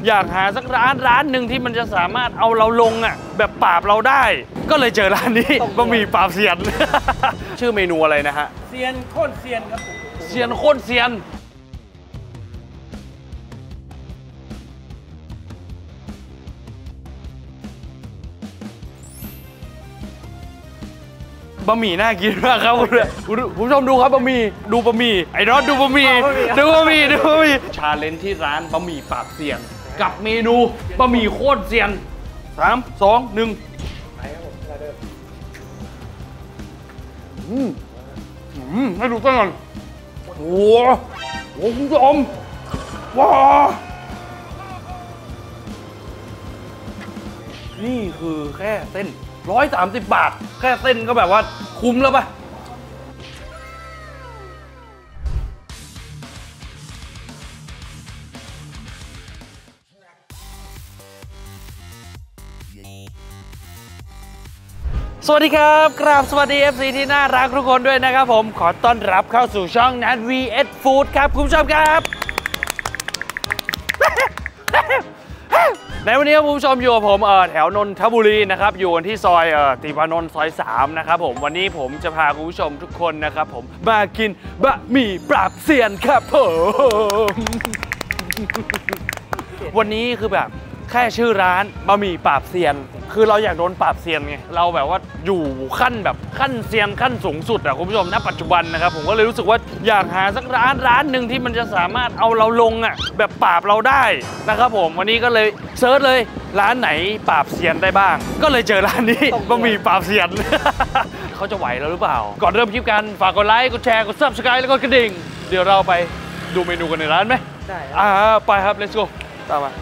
อยากหาสักร้านหนึ่งที่มันจะสามารถเอาเราลงอ่ะแบบปราบเราได้ก็เลยเจอร้านนี้บะหมี่ปราบเซียน ชื่อเมนูอะไรนะฮะเซียนโค่นเซียนครับเซียนโค่นเซียนบะหมี่น่ากินมากครับคุณผู้ชมดูครับบะหมี่ดูบะหมี่ไอ้น็อตดูบะหมี่ดูบะหมี่ชาเลนจ์ที่ร้านบะหมี่ปราบเซียนกับเมนูบะหมี่โคตรเซียน3 2 1ให้ดูกันก่อนโอ้โหคุณผู้ชมว้านี่คือแค่เส้น130 บาทแค่เส้นก็แบบว่าคุ้มแล้วป่ะสวัสดีครับกราบสวัสดี FC ที่น่ารักทุกคนด้วยนะครับผมขอต้อนรับเข้าสู่ช่องนัท VS Food ครับคุณผู้ชมครับในวันนี้คุณผู้ชมอยู่กับผมแถวนนทบุรีนะครับอยู่ที่ซอยติวานนท์ซอย3นะครับผมวันนี้ผมจะพาคุณผู้ชมทุกคนนะครับผมมากินบะหมี่ปราบเซียนครับผมวันนี้คือแบบแค่ชื่อร้านบะหมี่ปราบเซียนคือเราอยากโดนปราบเซียนไงเราแบบว่าอยู่ขั้นแบบขั้นเซียนขั้นสูงสุดอะคุณผู้ชมณปัจจุบันนะครับผมก็เลยรู้สึกว่าอยากหาสักร้านหนึ่งที่มันจะสามารถเอาเราลงอะแบบปราบเราได้นะครับผมวันนี้ก็เลยเซิร์ชเลยร้านไหนปราบเซียนได้บ้างก็เลยเจอร้านนี้บะหมี่ปราบเซียน เขาจะไหวแล้วหรือเปล่าก่อนเริ่มคลิปกันฝากกดไลค์กดแชร์กด Subscribe แล้วก็กระดิ่งเดี๋ยวเราไปดูเมนูกันในร้านไหมได้ไปครับ let's go ตามมา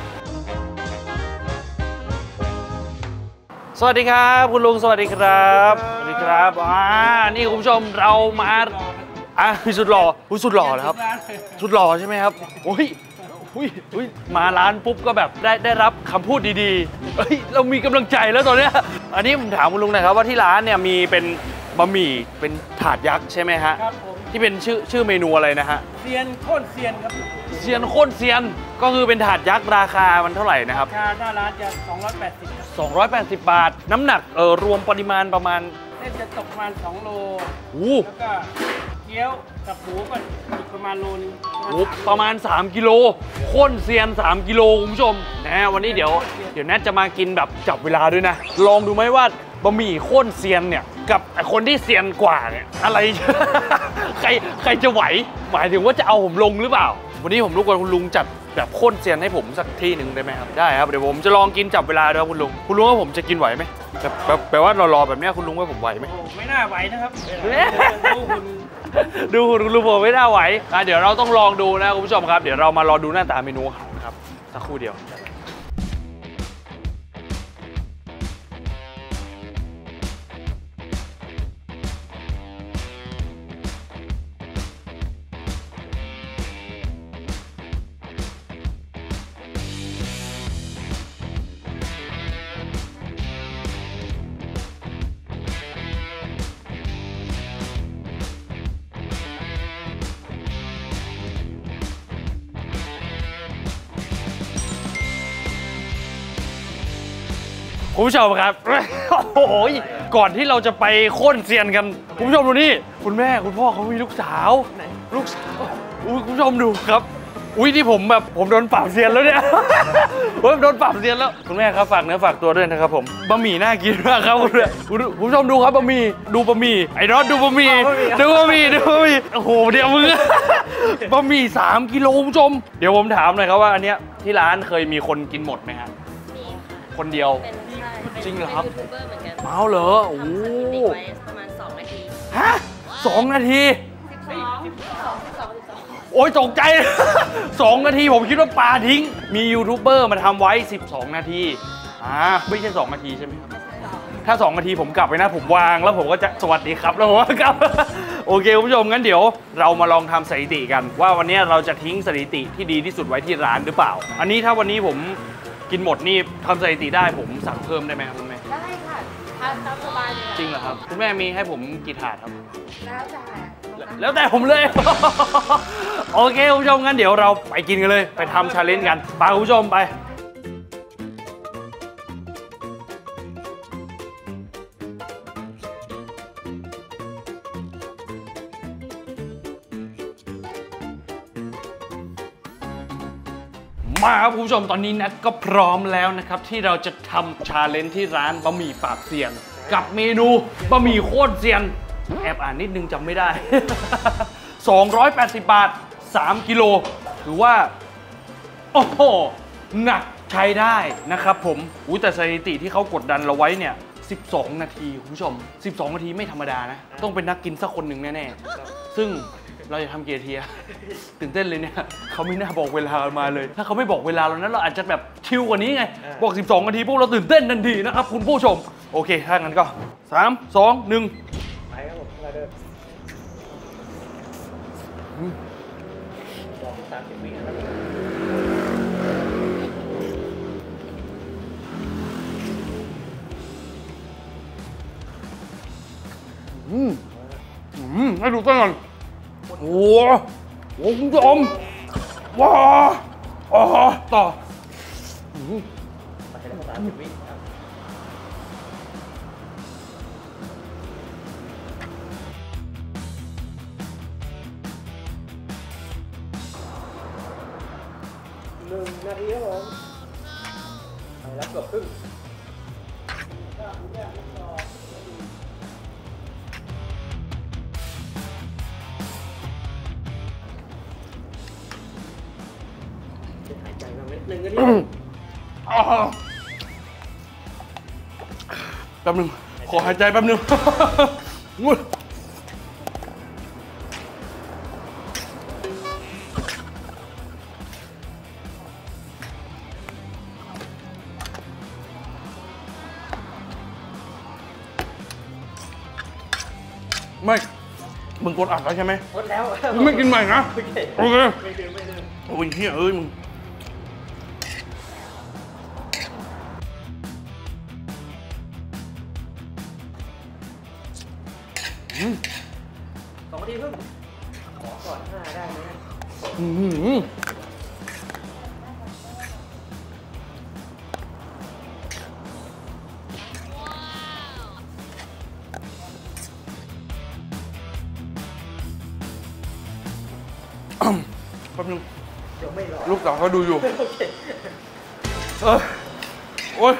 สวัสดีครับคุณลุงสวัสดีครับสวัสดีครับนี่คุณผู้ชมเรามาสุดหล่อสุดหล่อแล้วครับสุดหล่อใช่ไหมครับโอ้ยมาร้านปุ๊บก็แบบได้รับคำพูดดีๆเรามีกำลังใจแล้วตอนนี้อันนี้ผมถามคุณลุงหน่อยครับว่าที่ร้านเนี่ยมีเป็นบะหมี่เป็นถาดยักษ์ใช่ไหมฮะครับผมที่เป็นชื่อเมนูอะไรนะฮะเซียนโค่นเซียนครับเซียนโค่นเซียนก็คือเป็นถาดยักษ์ราคามันเท่าไหร่นะครับราคาหน้าร้านจะ280 บาทน้ำหนักรวมปริมาณประมาณเส้นจะตกประมาณ2 โลแล้วก็เกี๊ยวกับหมูก็อีกประมาณโลนึงประมาณ3 กิโลโค่นเซียน3 กิโลคุณผู้ชมนะวันนี้เดี๋ยวแนทจะมากินแบบจับเวลาด้วยนะลองดูไหมว่าบะหมี่โค่นเซียนเนี่ยกับคนที่เซียนกว่าเนี่ยอะไร ใครจะไหวหมายถึงว่าจะเอาผมลงหรือเปล่าวันนี้ผมรบกวนคุณลุงจัดแบบโค่นเซียนให้ผมสักที่หนึ่งได้ไหมครับได้ครับเดี๋ยวผมจะลองกินจับเวลาด้วยคุณลุงว่าผมจะกินไหวไหมแปลว่ารอแบบนี้คุณลุงว่าผมไหวไหมไม่น่าไหวนะครับดูคุณลุงผมไม่น่าไหวเดี๋ยวเราต้องลองดูนะคุณผู้ชมครับเดี๋ยวเรามารอดูหน้าตาเมนูอาหารครับสักครู่เดียวคุณผู้ชมครับโอ้โหก่อนที่เราจะไปโค่นเซียนกันคุณผู้ชมดูนี่คุณแม่คุณพ่อเขามีลูกสาวลูกสาวคุณผู้ชมดูครับที่ผมโดนปราบเซียนแล้วเนี่ยผมโดนปราบเซียนแล้วคุณแม่ครับฝากเนื้อฝากตัวด้วยนะครับผมบะหมี่น่ากินมากครับคุณผู้ชมดูครับบะหมี่ดูบะหมี่ไอ้น็อตดูบะหมี่โอ้โหเดี๋ยวมึงบะหมี่3 กิโลคุณผู้ชมเดี๋ยวผมถามหน่อยครับว่าอันเนี้ยที่ร้านเคยมีคนกินหมดไหมครับคนเดียวจริงเหรอครับยูทูบเบอร์เหมือนกันเอาเหรอโอ้ประมาณ2 นาทีฮะ2 นาที 12 โอ้ยตกใจ2 นาทีผมคิดว่าปลาทิ้งมียูทูบเบอร์มาทำไว้12 นาทีไม่ใช่2 นาทีใช่ไหมครับถ้า2 นาทีผมกลับไปนะผมวางแล้วผมก็จะสวัสดีครับแล้วผมก็กลับโอเคคุณผู้ชมงั้นเดี๋ยวเรามาลองทำสถิติกันว่าวันนี้เราจะทิ้งสถิติที่ดีที่สุดไว้ที่ร้านหรือเปล่าอันนี้ถ้าวันนี้ผมกินหมดนี่ทำสถิติได้ผมสั่งเพิ่มได้ไหมครับคุณแม่ได้ค่ะทานตามสบายเลยจริงเหรอครับคุณแม่มีให้ผมกี่ถาดครับแล้วแต่ผมเลย โอเคคุณผู้ชมงั้นเดี๋ยวเราไปกินกันเลยไปทำชาเลนจ์กันไปคุณผู้ชมไปมาครับคุณผู้ชมตอนนี้นัทก็พร้อมแล้วนะครับที่เราจะทำชาเลนจ์ที่ร้านบะหมี่ปากเซียนกับเมนูบะหมี่โคตรเซียนแอบอ่านนิดนึงจำไม่ได้ 280 บาท 3 กิโลถือว่าโอ้โหหนักใช้ได้นะครับผมแต่สถิติที่เขากดดันเราไว้เนี่ย12 นาทีคุณผู้ชม12 นาทีไม่ธรรมดานะต้องเป็นนักกินสักคนหนึ่งแน่ๆซึ่งเราจะทำเกียร์เทียตื่นเต้นเลยเนี่ยเขาไม่น่าบอกเวลามาเลยถ้าเขาไม่บอกเวลาเรานั้นเราอาจจะแบบชิลกว่านี้ไงบอก12 นาทีพวกเราตื่นเต้นทันทีนะครับคุณผู้ชมโอเคถ้างั้นก็3 2 1 ไปครับผมมาเดินบอก30 วินะครับให้ดูต้นก่อนโอ้โหคุณผู้ชมว้าต่อไปแล้ว30 วิครับ1 นาทีครับผมไปแล้วเกือบครึ่งหายใจมา1 นาทีแป๊บนึงขอหายใจแป๊บนึงไม่มึงกดอัดแล้วใช่ไหมกดแล้วมึงไม่กินใหม่นะโอเคไม่ดื่มโอ้ยเฮียเอ้ยมึง 2 นาทีครึ่งขอก่อน5ได้ไหมแป๊บนึงเดี๋ยวไม่รอลูกสาวเขาดูอยู่โอ้ย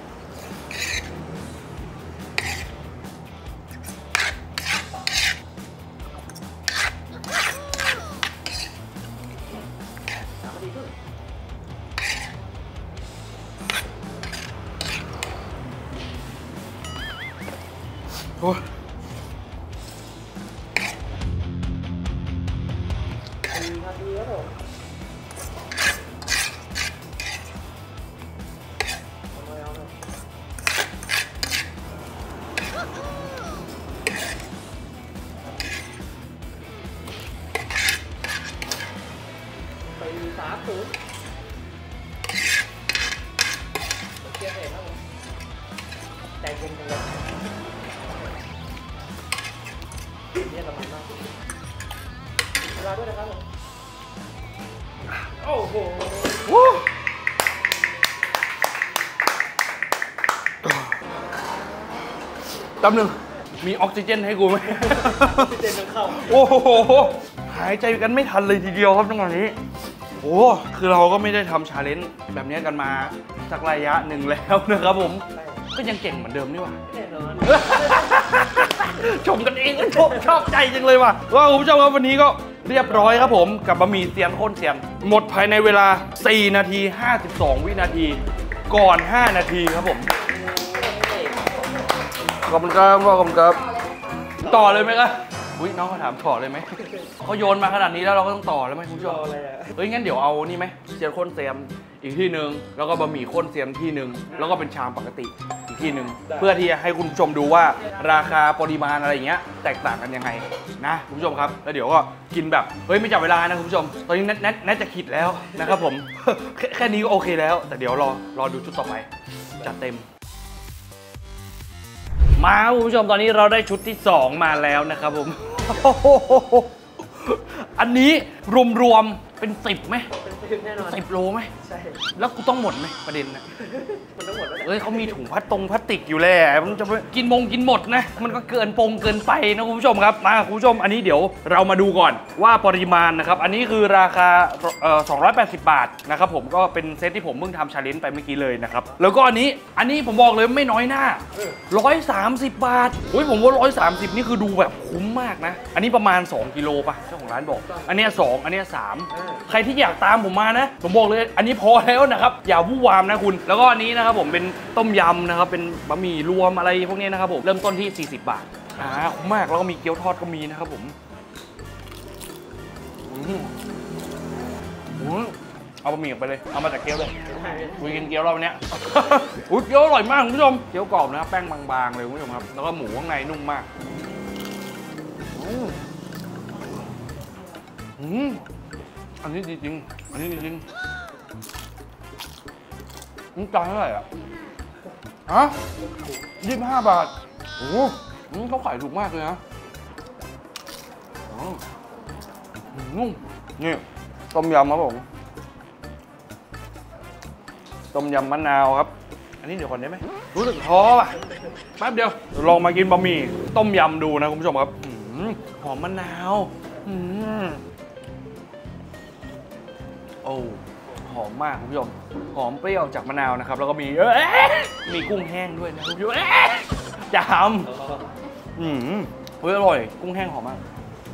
โอ้ย 4 นาทีครับผมไป30เกียร์เสร็จครับผมใจเย็นจังเลยเนี่ยประมาณมากเวลาด้วยนะครับผมโอ้โหแป๊บนึงมีออกซิเจนให้กูไหมออกซิเจนต้องเข้าโอ้โหหายใจกันไม่ทันเลยทีเดียวครับจังหวะนี้โอ้คือเราก็ไม่ได้ทำชาเลนจ์แบบนี้กันมาสักระยะหนึ่งแล้วนะครับผมก็ยังเก่งเหมือนเดิมนี่หว่าแน่นอนชมกันเองก็ชอบใจจังเลยว่ะว่าคุณผู้ชมครับวันนี้ก็เรียบร้อยครับผมกับบะหมี่เซียนโค่นเซียนหมดภายในเวลา4 นาที 52 วินาทีก่อน 5 นาทีครับผมขอบคุณครับขอบคุณครับต่อเลยไหมครับอุ้ยน้องเขาถามต่อเลยไหมเขาโยนมาขนาดนี้แล้วเราก็ต้องต่อแล้วไหมคุณผู้ชมเฮ้ยงั้นเดี๋ยวเอานี่ไหมเซียนโค่นเซียนอีกที่หนึ่งแล้วก็บะหมี่โค่นเซียนที่หนึ่งแล้วก็เป็นชามปกติอีกที่หนึ่งเพื่อที่จะให้คุณผู้ชมดูว่าราคาปริมาณอะไรอย่างเงี้ยแตกต่างกันยังไงนะคุณผู้ชมครับแล้วเดี๋ยวก็กินแบบเฮ้ยไม่จับเวลานะคุณผู้ชมตอนนี้แนทจะขิดแล้วนะครับผม แค่นี้ก็โอเคแล้วแต่เดี๋ยวรอดูชุดต่อไปจัดเต็มมาคุณผู้ชมตอนนี้เราได้ชุดที่2มาแล้วนะครับผม อันนี้รวมๆเป็น10ไหมเป็นแน่นอน 10 โลไหมใช่แล้วกูต้องหมดไหมประเด็นนะมันต้องหมดแล้วเอ้ยเขามีถุงพลาสติกอยู่แล้วมันจะไปกินหมดนะ มันก็เกินไปนะคุณผู้ชมครับมาคุณผู้ชมอันนี้เดี๋ยวเรามาดูก่อนว่าปริมาณนะครับอันนี้คือราคา280 บาทนะครับผมก็เป็นเซตที่ผมเพิ่งทำชาเลนจ์ไปเมื่อกี้เลยนะครับแล้วก็อันนี้ผมบอกเลยไม่น้อยหน้า130 บาทโอ้ยผมว่า130นี่คือดูแบบคุ้มมากนะอันนี้ประมาณ2 กิโลป่ะเจ้าของร้านบอกอันเนี้ย2อันเนี้ย3ใครที่อยากตามผมมานะผมบอกเลยอันนี้พอแล้วนะครับอย่าวู่วามนะคุณแล้วก็อันนี้นะครับผมเป็นต้มยำนะครับเป็นบะหมี่รวมอะไรพวกนี้นะครับผมเริ่มต้นที่40 บาทคุ้มมากแล้วก็มีเกี๊ยวทอดก็มีนะครับผมเอาบะหมี่ออกไปเลยเอามาจากเกี๊ยวเลยคุยกินเกี๊ยวเราเนี้ย อุ้ยเกี๊ยวอร่อยมากคุณผู้ชมเกี๊ยวกรอบนะครับแป้งบางๆเลยคุณผู้ชมครับแล้วก็หมูข้างในนุ่มมากอันนี้ดีจริงอันนี้ดีจริงนี่จานเท่าไหร่อ่ะฮะ25 บาทโอ้โหเขาขายถูกมากเลยนะนุ่มนี่ต้มยำครับผมต้มยำมะนาวครับอันนี้เดี๋ยวก่อนได้ไหมรู้สึกท้อป่ะแป๊บเดียวลองมากินบะหมี่ต้มยำดูนะคุณผู้ชมครับหอมมะนาวโอ้หอมมากคุณผู้ชมหอมเปรี้ยวจากมะนาวนะครับแล้วก็มีกุ้งแห้งด้วยนะคุณผู้ชมจามเฮ้ยอร่อยกุ้งแห้งหอมมาก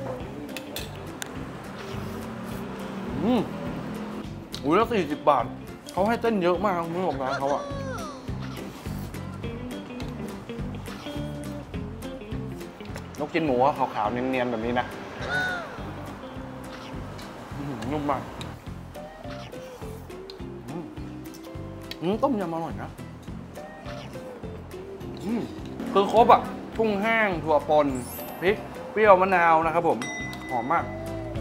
อุ้ยแล้ว40 บาทเขาให้เต้นเยอะมากคุณผู้ชมร้านเขาอะนกกินหมูขาวๆเนียนๆแบบนี้นะนุ่มมากต้มยำอร่อยนะคือครบอ่ะกุ้งแห้งถั่วป่นพริกเปรี้ยวมะนาวนะครับผมหอมมาก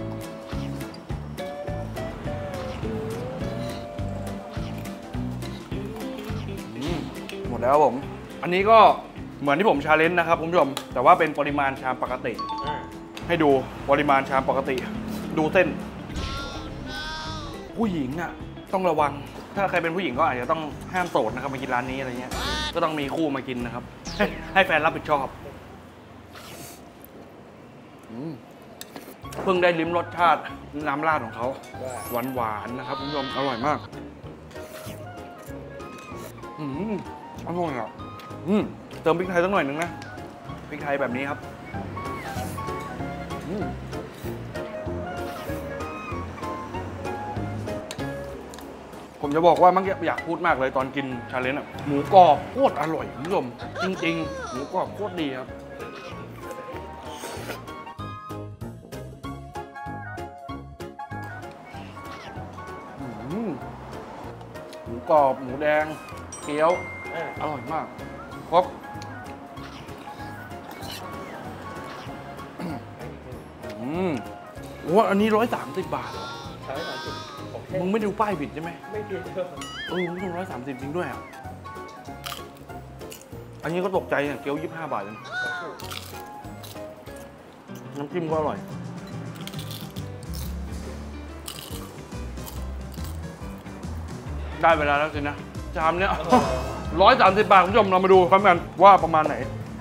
หมดแล้วผมอันนี้ก็เหมือนที่ผมชาเลนจ์นะครับคุณผู้ชมแต่ว่าเป็นปริมาณชามปกติให้ดูปริมาณชามปกติดูเส้นผู้หญิงอ่ะต้องระวังถ้าใครเป็นผู้หญิงก็อาจจะต้องห้ามโสดนะครับมากินร้านนี้อะไรเงี้ยก็ต้องมีคู่มากินนะครับ ให้แฟนรับผิดชอบเพิ่งได้ลิ้มรสชาติน้ำราดของเขาหวานๆนะครับคุณผู้ชมอร่อยมากอร่อยอ่ะเติมพริกไทยสักหน่อยนึงนะพริกไทยแบบนี้ครับผมจะบอกว่าเมื่อกี้อยากพูดมากเลยตอนกินชาเลนจ์อ่ะหมูกรอบโคตรอร่อยคุณผู้ชมจริงๆหมูกรอบโคตรดีครับหมูกรอบหมูแดงเกี๊ยวอร่อยมากครบโอ้อันนี้130 บาทมึงไม่ดูป้ายผิดใช่ไหมไม่ผิดมึงต้อง130จริงด้วยอ่ะอันนี้ก็ตกใจเนี่ยเกี๊ยว25 บาทเลยน้ำจิ้มก็อร่อยได้เวลาแล้วสินะชามเนี้ย130 บาทคุณผู้ชมเรามาดูกันว่าประมาณไหน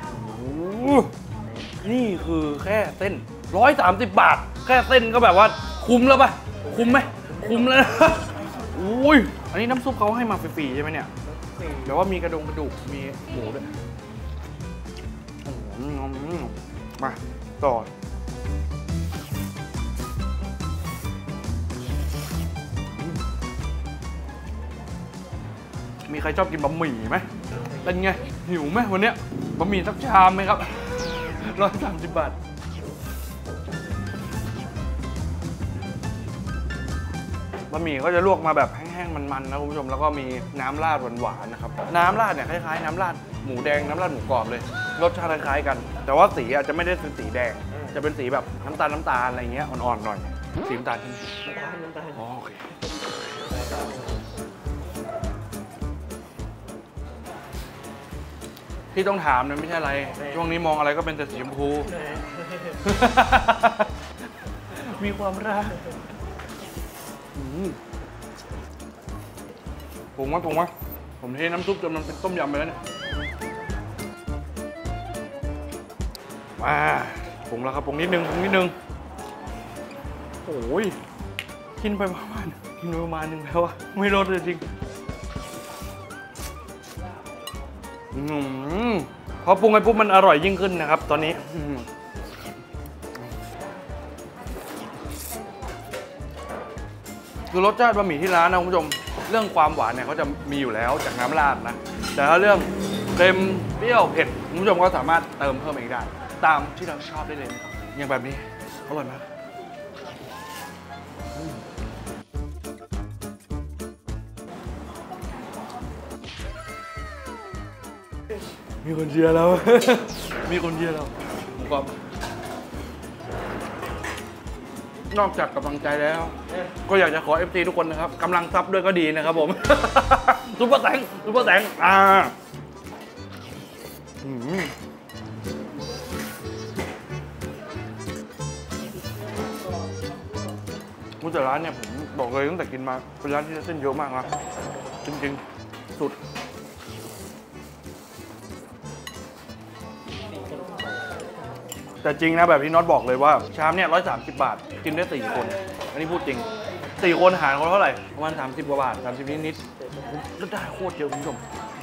นี่คือแค่เส้น130 บาทแค่เส้นก็แบบว่าคุ้มแล้วป่ะคุ้มไหมคุ้มแล้วนะอุ้ยอันนี้น้ำซุปเขาให้มาฟรีๆใช่ไหมเนี่ยเดี๋ยวว่ามีกระดูกมีหมูด้วยมาต่อมีใครชอบกินบะหมี่ไหมเป็นไงหิวไหมวันเนี้ยบะหมี่สักชามไหมครับ130 บาทบะหมี่ก็จะลวกมาแบบแห้งๆมันๆนะคุณผู้ชมแล้วก็มีน้ำราดหวานๆนะครับน้ำราดเนี่ยคล้ายๆน้ำราดหมูแดงน้ำราดหมูกรอบเลยรสชาติคล้ายๆกันแต่ว่าสีอาจจะไม่ได้เป็นสีแดงจะเป็นสีแบบน้ำตาลอะไรเงี้ยอ่อนๆหน่อยสีน้ำตาลใช่ไหมน้ำตาลอ๋อโอเคที่ต้องถามนะไม่ใช่อะไรช่วงนี้มองอะไรก็เป็นแต่สีชมพูมีความรักปรุงมั้ยผมเทน้ำซุปจนมันเป็นต้มยำไปแล้วเนี่ยมาปรุงแล้วครับปรุงนิดนึงโอ้ยกินไปประมาณนึงแล้วอะไม่ลดเลยจริงพอปรุงไปปุ๊บมันอร่อยยิ่งขึ้นนะครับตอนนี้คือรสชาติบะหมี่ที่ร้านนะคุณผู้ชมเรื่องความหวานเนี่ยเขาจะมีอยู่แล้วจากน้ำราดนะแต่ถ้าเรื่องเค็มเปรี้ยวเผ็ดคุณผู้ชมก็สามารถเติมเพิ่มเองได้ตามที่เราชอบได้เลยอย่างแบบนี้อร่อยมากมีคนเชียร์แล้ว มีคนเชียร์เราผมก็นอกจากกำลังใจแล้วก็อยากจะขอ FC ทุกคนนะครับกำลังซับด้วยก็ดีนะครับผม ซุปเปอร์แตงแต่ร้านเนี่ยผมบอกเลยตั้งแต่กินมาเป็นร้านที่เส้นเยอะมากนะจริงๆสุดแต่จริงนะแบบที่น็อตบอกเลยว่าชามเนี่ย130 บาทกินได้4 คนอันนี้พูดจริง4 คนหารคนเท่าไหร่ประมาณ30 กว่าบาท30นิดๆก็ได้โคตรเยอะคุณผู้ชม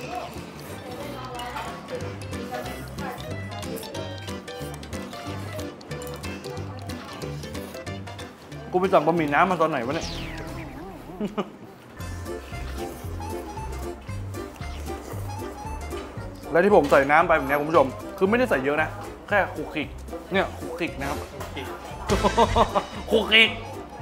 กูไปสั่งบะหมี่น้ำมาตอนไหนวะเนี่ย และที่ผมใส่น้ำไปแบบนี้คุณผู้ชมคือไม่ได้ใส่เยอะนะแค่คุกคิกเนี่ยคุกคิกนะครับคุกคิก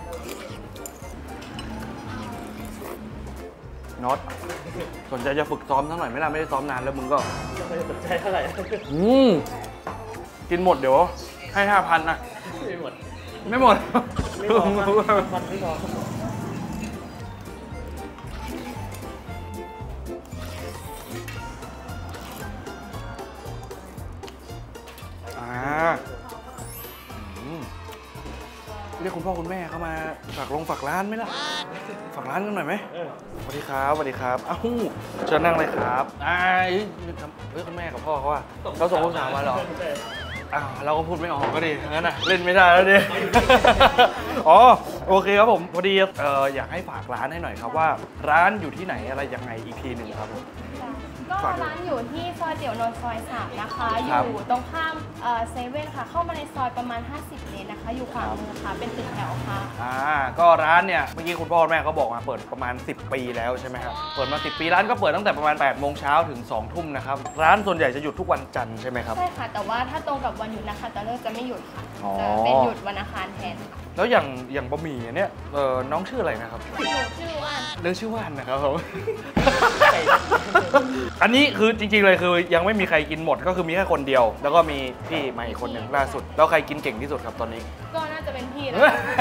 น็อตสนใจจะฝึกซ้อมทั้งหน่อยไหมล่ะไม่ได้ซ้อมนานแล้วมึงก็ไม่ได้สนใจเท่าไหร่กินหมดเดี๋ยวให้ 5,000 นะไม่หมดไม่พอเรียกคุณพ่อคุณแม่เข้ามาฝากร้านไหมล่ะฝากร้านกันหน่อยไหมสวัสดีครับอ้าวเชิญนั่งเลยครับคุณแม่กับพ่อเขาอะเขาส่งลูกสาวมาเหรออ้าวเราก็พูดไม่ออกก็ดีงั้นนะเล่นไม่ได้แล้วดิ อ๋อโอเคครับผมพอดีอยากให้ฝากร้านให้หน่อยครับว่าร้านอยู่ที่ไหนอะไรยังไงอีกทีหนึ่งครับผมก็ร้านอยู่ที่ซอยเตี๋ยวนนท์ซอย 3 นะคะ อยู่ตรงข้ามเซเว่นค่ะเข้ามาในซอยประมาณ50 เมตรนะคะอยู่ขวามือค่ะเป็นตึกแถวค่ะก็ร้านเนี่ยเมื่อกี้คุณพ่อแม่เขาบอกมาเปิดประมาณ10 ปีแล้วใช่ไหมครับเปิดมา10 ปีร้านก็เปิดตั้งแต่ประมาณ8 โมงเช้าถึง2 ทุ่มนะครับร้านส่วนใหญ่จะหยุดทุกวันจันทร์ใช่ไหมครับใช่ค่ะแต่ว่าถ้าตรงกับวันหยุดนะคะจะเลิกจะไม่หยุดค่ะจะเป็นหยุดวันอังคารแทนแล้วอย่างบะหมี่เนี่ยน้องชื่ออะไรนะครับหนูชื่อว่านเรื่องชื่อว่านนะครับผม อันนี้คือจริงๆเลยคือยังไม่มีใครกินหมดก็คือมีแค่คนเดียวแล้วก็มีพี่มาอีกคนหนึ่งล่าสุดแล้วใครกินเก่งที่สุดครับตอนนี้ก็น่าจะเป็นพี่นะ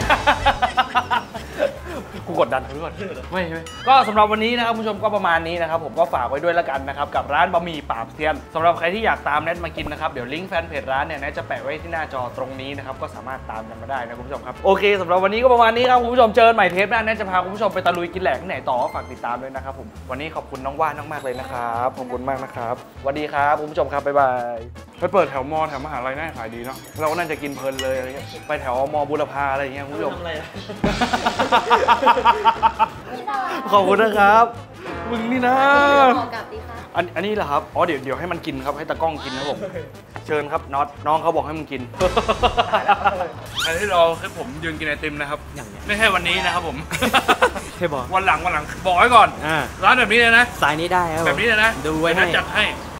กูกดดันเขาก่อนไม่ก็สำหรับวันนี้นะครับคุณผู้ชมก็ประมาณนี้นะครับผมก็ฝากไว้ด้วยแล้วกันนะครับกับร้านบะหมี่ปราบเซียนสำหรับใครที่อยากตามแนทมากินนะครับเดี๋ยวลิงก์แฟนเพจร้านเนี่ยแนทจะแปะไว้ที่หน้าจอตรงนี้นะครับก็สามารถตามกันมาได้นะคุณผู้ชมครับโอเคสำหรับวันนี้ก็ประมาณนี้ครับคุณผู้ชมเจอกันใหม่เทปหน้าแนทจะพาคุณผู้ชมไปตะลุยกินแหลกที่ไหนต่อฝากติดตามด้วยนะครับผมวันนี้ขอบคุณน้องว่านมากๆเลยนะครับขอบคุณมากนะครับสวัสดีครับคุณผู้ชมครับบ๊ายบายไปเปิดแถวมอแถวมหาลัยน่าขายดีเนาะเราก็น่าจะกินเพลินเลยอะไรเงี้ยไปแถวมอบุรพาอะไรอย่างเงี้ยคุณผู้ชมขอบคุณนะครับมึงนี่นะอันนี้แหละครับอ๋อเดี๋ยวให้มันกินครับให้ตากล้องกินนะผมเชิญครับน็อตน้องเขาบอกให้มึงกินอันที่รอให้ผมยืนกินไอติมนะครับไม่ใช่วันนี้นะครับผมใช่บอกวันหลังบอกไว้ก่อนร้านแบบนี้เลยนะสายนี้ได้ครับแบบนี้เลยนะดูไว้ให้จัดให้